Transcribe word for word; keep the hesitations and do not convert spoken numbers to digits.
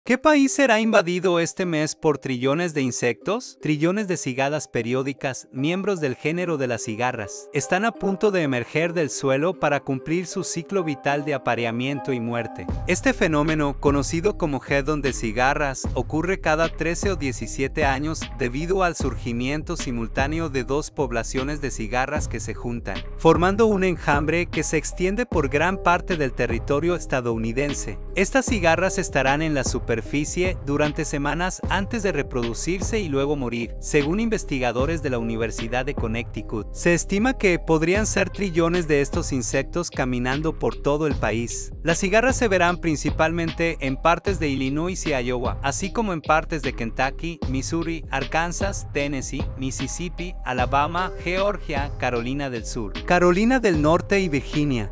¿Qué país será invadido este mes por trillones de insectos? Trillones de cigarras periódicas, miembros del género de las cigarras, están a punto de emerger del suelo para cumplir su ciclo vital de apareamiento y muerte. Este fenómeno, conocido como hedón de cigarras, ocurre cada trece o diecisiete años debido al surgimiento simultáneo de dos poblaciones de cigarras que se juntan, formando un enjambre que se extiende por gran parte del territorio estadounidense. Estas cigarras estarán en la superficie superficie durante semanas antes de reproducirse y luego morir. Según investigadores de la Universidad de Connecticut, se estima que podrían ser trillones de estos insectos caminando por todo el país. Las cigarras se verán principalmente en partes de Illinois y Iowa, así como en partes de Kentucky, Missouri, Arkansas, Tennessee, Mississippi, Alabama, Georgia, Carolina del Sur, Carolina del Norte y Virginia.